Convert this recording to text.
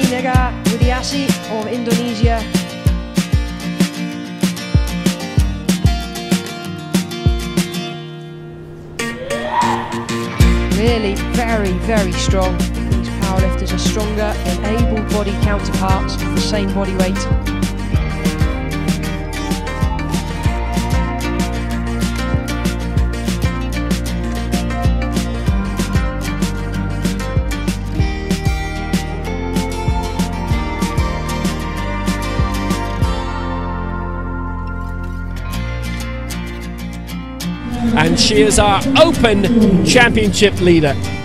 Nengah Widiasih of Indonesia. Really very strong. These powerlifters are stronger than able-bodied counterparts of the same body weight. And she is our Open Championship leader.